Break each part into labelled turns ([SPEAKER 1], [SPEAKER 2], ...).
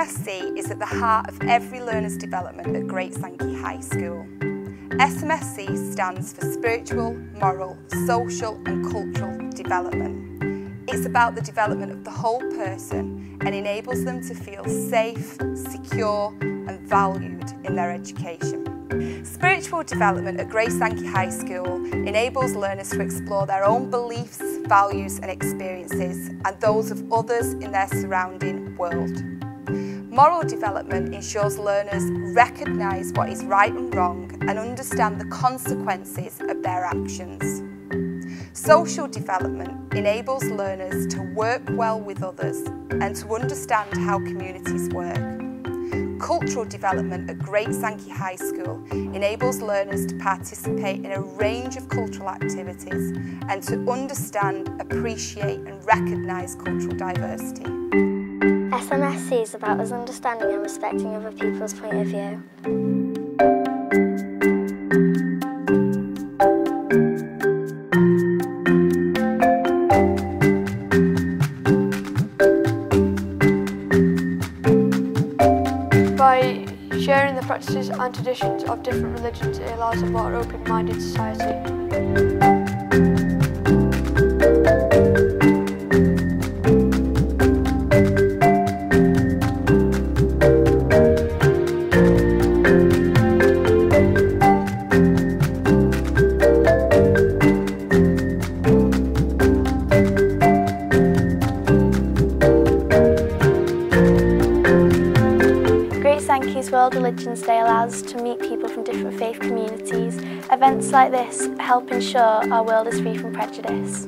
[SPEAKER 1] SMSC is at the heart of every learner's development at Great Sankey High School. SMSC stands for Spiritual, Moral, Social and Cultural Development. It's about the development of the whole person and enables them to feel safe, secure and valued in their education. Spiritual development at Great Sankey High School enables learners to explore their own beliefs, values and experiences and those of others in their surrounding world. Moral development ensures learners recognise what is right and wrong and understand the consequences of their actions. Social development enables learners to work well with others and to understand how communities work. Cultural development at Great Sankey High School enables learners to participate in a range of cultural activities and to understand, appreciate and recognise cultural diversity.
[SPEAKER 2] SMSC is about us understanding and respecting other people's point of view.
[SPEAKER 3] By sharing the practices and traditions of different religions, it allows a more open-minded society.
[SPEAKER 2] Sankey's World Religions Day allows us to meet people from different faith communities. Events like this help ensure our world is free from prejudice.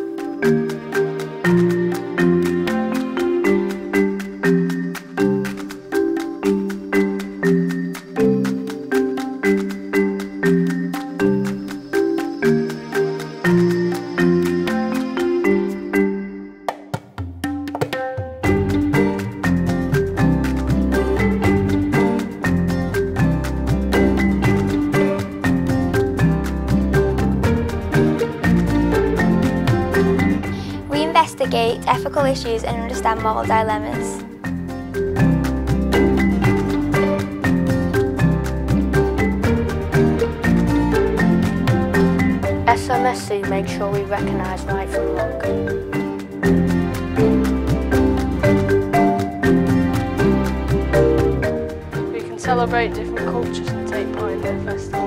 [SPEAKER 2] Investigate ethical issues and understand moral dilemmas.
[SPEAKER 4] SMSC makes sure we recognise right from wrong. We can celebrate different cultures and take part in their festivals.